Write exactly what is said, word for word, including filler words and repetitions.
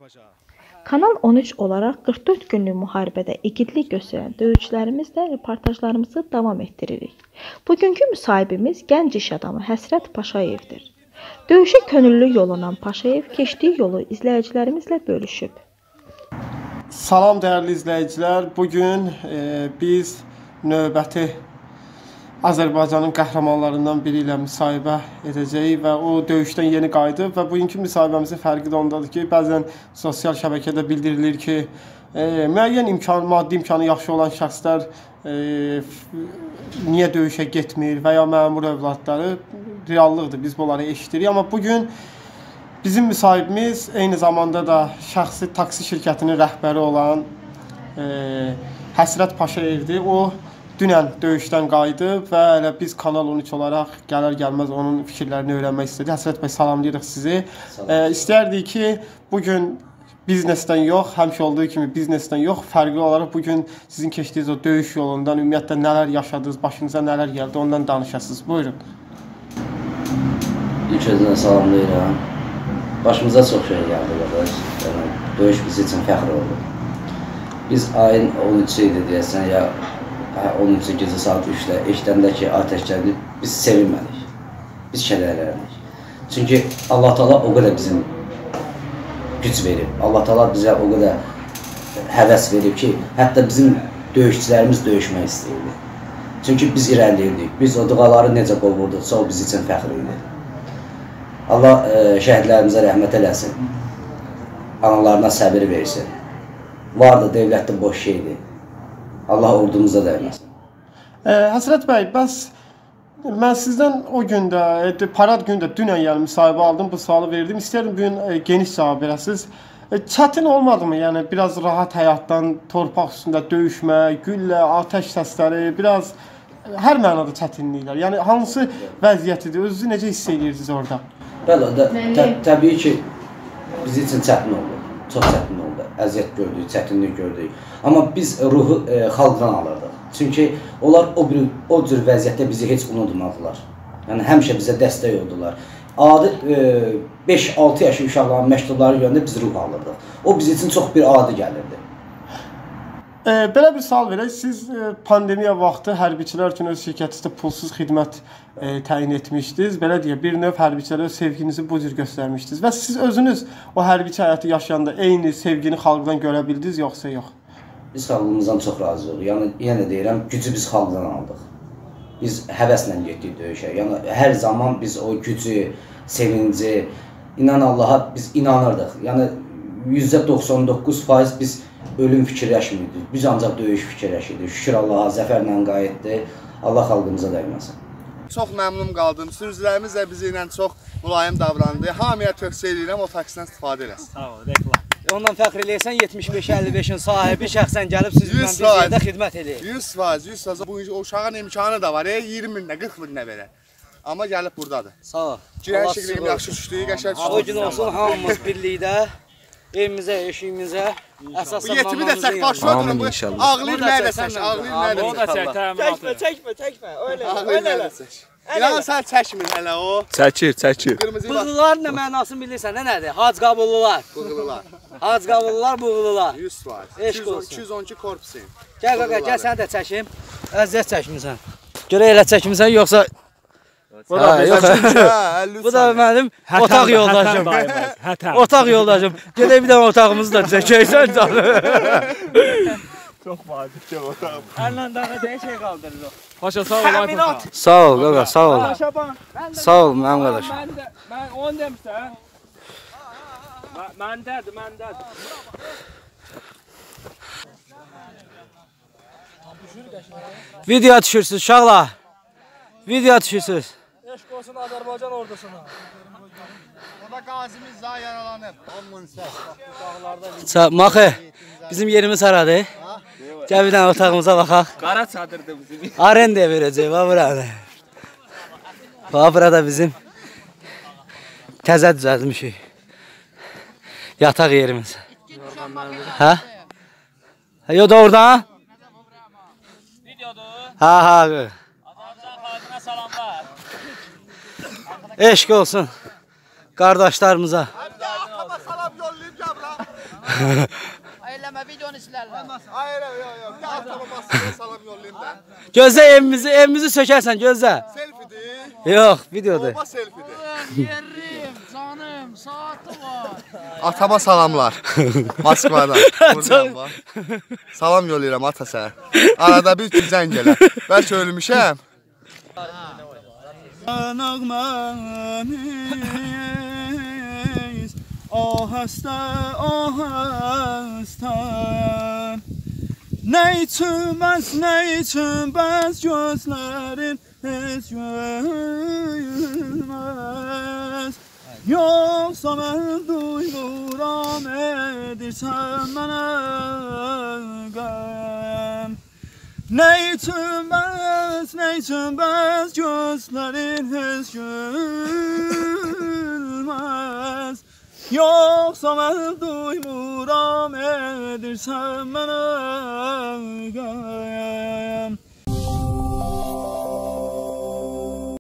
Kanal on üç olaraq qırx dörd günlük müharibədə igidlik göstərən döyüşçülərimizlə reportajlarımızı davam etdiririk. Bugünkü müsahibimiz gənc iş adamı Həsrət Paşayevdir. Döyüşə könüllü yollanan Paşayev keçdiyi yolu izləyicilərimizlə bölüşüb. Salam dəyərli izləyicilər. Bugün e, biz növbəti Azərbaycanın qəhrəmanlarından biri ilə müsahibə edəcəyik və o döyüşdən yeni qayıdıb və bugünkü müsahibəmizin fərqi də ondadır ki, bəzən sosial şəbəkədə bildirilir ki, e, müəyyən imkan, maddi imkanı yaxşı olan şəxslər e, niyə döyüşə getmir və ya məmur övladları reallıqdır, biz bunları eşitirik. Amma bugün bizim müsahibimiz eyni zamanda da şəxsi taksi şirkətinin rəhbəri olan e, Həsrət Paşayevdir. O dünən döyüşdən qayıdıb və elə biz Kanal on üç olaraq gələr-gəlməz onun fikirlərini öyrənmək istədik. Həsrət bəy, salamlayırıq sizi. E, istərdik ki, bugün biznesdən yox, həmişə olduğu kimi biznesdən yox, fərqli olaraq bugün sizin keçdiyiniz o döyüş yolundan ümumiyyətlə nələr yaşadınız, başınıza nələr gəldi, ondan danışasınız. Buyurun. İlk özünə salamlayıram. Başımıza çox şey gəldi, qardaş. Yəni, döyüş bizim üçün fəxr oldu. Biz ayın on üçü idi deyəsən, ya on üçü gecə saat üçdə eşidəndə ki, atəş gəldi, biz sevinmədik. Biz kədərləndik. Çünki Allah Taala o qədər bizim güc verib. Allah Taala bizə o qədər həvəs verib ki, hətta bizim döyüşçülərimiz döyüşmək istəyirdi. Çünki biz irəliləyirdik. Biz o duaları necə qovurduqsa, o bizim üçün fəxr idi. Allah e, şəhidlərimizə rəhmət eləsin. Analarına səbir versin. Vardı, devlətdə boş şeydir. Allah ordumuza dəyməsin. E, Həsrət bəy, bəs mən sizdən o gündə, e, parad gündə dünən yəni müsahibə aldım, bu sualı verdim. İstəyirdim bugün e, geniş cavab verəsiniz. E, çətin olmadımı? Yəni biraz rahat həyatdan, torpaq üstündə döyüşmək, güllə, atəş səsləri, biraz e, hər mənada çətinliklər. Yəni hansı vəziyyətidir? Özünüzü necə hiss edirsiniz orada? Bəli, tə təbii ki, bizim üçün çətin oldu. Çox çətin oldu. Əziyyət gördük, çətinlik gördük. Amma biz ruhu e, xalqdan alırdıq. Çünki onlar o, bir, o cür vəziyyətdə bizi heç unutmadılar. Yəni həmişə bizə dəstək oldular. Adi beş altı yaşı uşaqların məktubları görəndə biz ruh alırdıq. O bizim üçün çox bir adi gəlirdi. E, belə bir sual verək. Siz e, pandemiya vaxtı hərbiçilər üçün öz şirkətinizdə pulsuz xidmət e, təyin etmişdiniz. Belə deyə bir növ hərbiçilərə sevginizi bu cür göstərmişdiniz. Və siz özünüz o hərbiçi həyatı yaşayanda eyni sevgini xalqdan görə bildiniz, yoxsa yox? Biz xalqımızdan çox razıyıq. Yəni, yenə deyirəm, gücü biz xalqdan aldıq. Biz həvəslə getdik döyüşə. Yəni, hər zaman biz o gücü, sevinci, inan Allaha biz inanırdıq. Yəni, yüzdə doxsan doqquz faiz biz ölüm fikirləşmirdik. Biz ancaq döyüş fikirləşirdik. Şükür Allaha, zəfərlə qayıtdı. Allah xalqımıza dəyməsin. Çox məmnun qaldım. Sürücülərimiz də bizi ilə çox mülayim davrandı. Hamıya tövsiyə edirəm, o taksidən istifadə eləsin. Sağ ol, reklam. Ondan fəxr eləyirsən, yetmiş beş əlli beşin sahibi şəxsən gəlib sizinlə biz yerdə xidmət eləyir. yüz faiz, yüz faiz. Bu uşağın imkanı da var, iyirmi minə, qırx minə belə. Amma gəlib buradadır. Sağ ol. Girən şəkildə yaxşı düşdüyü, qəşəng düşdüyü. O gün olsun, hamımız birlikdə, evimizə, eşiyimizə, əsas bu yetimi də çək, başına durun, bu ağlayır nəyə çək, ağlayır nəyə çək. O da çək, çəkmə, çəkmə, çəkmə, öyle, öyle elə. İnan sən çəkmir hələ o. Çəkir, çəkir. Bığlıların nə mənasını bilirsən, nə nədir? Hac qabullular. Bığlılar. Hac qabullular, bığlılar. yüz faiz. iki yüz on iki korpusun. Gəl qaqa, gəl səni də çəkim. Əziyyət çəkmirsən. Görə elə çəkmirsən, yoxsa... Bu da mənim otaq yoldaşım. Otaq yoldaşım. Gedək bir də otağımızı da çəkəysən canım. Çox vacibdir otağım. Əllə daha nə şey qaldırırıq. Paşa sağ ol, ay paşa. Sağ ol qaqa, sağ ol. Sağ ol mənim qardaş. Mən on demişsən. Məndədir, məndədir. Video düşürsünüz uşaqlar. Video düşürsünüz. Eşq olsun Azərbaycan ordusuna. O da qazimiz daha yaralanıb. on min səs. Maxı, bizim yerimiz haradır? Gəl bir dənə otağımıza baxaq. Qara çadırdır bizim. Arendaya verəcək, bax burada. Bax burada bizim təzə düzəltmişik. Yataq yerimiz. Hə? Yo da oradan? Videodur. Ha ha. Azərbaycan xalqına salamlar. Eşq olsun qardaşlarımıza. Salam yollayıb gəl. Eləmə, videonu silərlər. Hayır, yox, yox. Bir atama masaya salam yollayayım da. Gözlə evimizi, evimizi sökərsən, gözlə. Selfiedir. Yox, videodur. Olma selfiedir. Yerim, canım, saatı var. Atama salamlar. Moskvadan. Buradan var. Salam yollayıram ata sənə. Arada bir ki zəng gələ. Bəlkə ölmüşəm. Anağmanız ahəstə, ahəstə nə içməz, nə içməz gözlərin heç görməz. Yoxsa mən duymuram edirsən mənə qəm. Nə içməz, nə içməz gözlərin heç görməz. Yoxsa mən duymuram edirsən mənə qəm.